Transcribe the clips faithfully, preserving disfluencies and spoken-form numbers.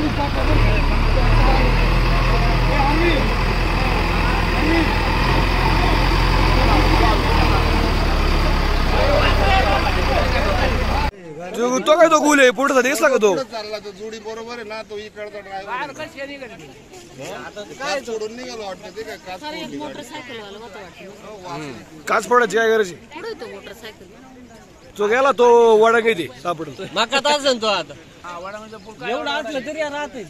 जो तो काय तो गुल आहे पुढचा दिसला का तो चालला तो जोडी बरोबर आहे ना तो इकडचा ड्रायव्हर काय सोडून निघालो वाटतं ते काय काच फोडली मोटरसायकल वाला होता वाटतं काच फोडायची काय गरज आहे? पुढे तो मोटरसायकल तो गेला तो वडा किती सापडतो मका तास तो आता एवढं असलं तरी राहते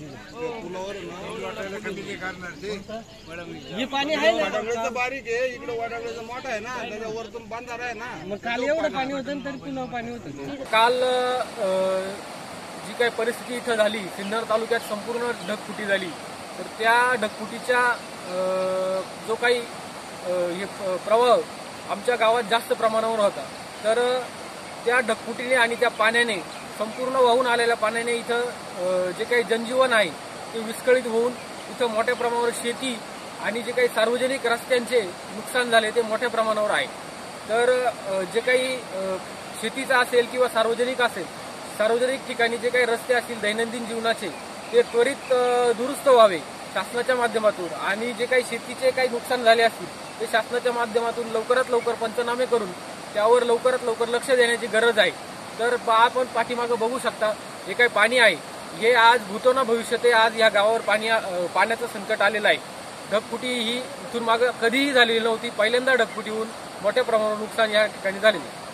हे पाणी आहे ना वाडागडचं बारीक आहे इकडे वाडागडचं मोठा आहे ना त्याच्यावरतून बांधार आहे ना मग काल एवढं पाणी होतं तरी पुन्हा पाणी होतं काल जी काही परिस्थिती इथं झाली सिन्नर तालुक्यात संपूर्ण ढगफुटी झाली तर त्या ढगफुटीच्या जो काही हे प्रवाह आमच्या गावात जास्त प्रमाणावर होता तर त्या ढगफुटीने आणि त्या पाण्याने संपूर्ण वाहून आलेल्या पाण्याने इथं जे काही जनजीवन आहे ते विस्कळीत होऊन इथं मोठ्या प्रमाणावर शेती आणि जे काही सार्वजनिक रस्त्यांचे नुकसान झाले ते मोठ्या प्रमाणावर आहे। तर जे काही शेतीचं असेल किंवा सार्वजनिक असेल सार्वजनिक ठिकाणी जे काही रस्ते असतील दैनंदिन जीवनाचे ते त्वरित दुरुस्त व्हावे शासनाच्या माध्यमातून आणि जे काही शेतीचे काही नुकसान झाले असतील ते शासनाच्या माध्यमातून लवकरात लवकर पंचनामे करून त्यावर लवकरात लवकर लक्ष देण्याची गरज आहे। तर आपण पाठीमागं बघू शकता हे काही पाणी आहे हे आज भूतो ना भविष्यत आहे। आज या गावावर पाणी पाण्याचं संकट आलेलं आहे। ढगफुटी ही इथून मागं कधीही झालेली नव्हती, पहिल्यांदा ढगफुटी होऊन मोठ्या प्रमाणावर नुकसान या ठिकाणी झालेलं आहे।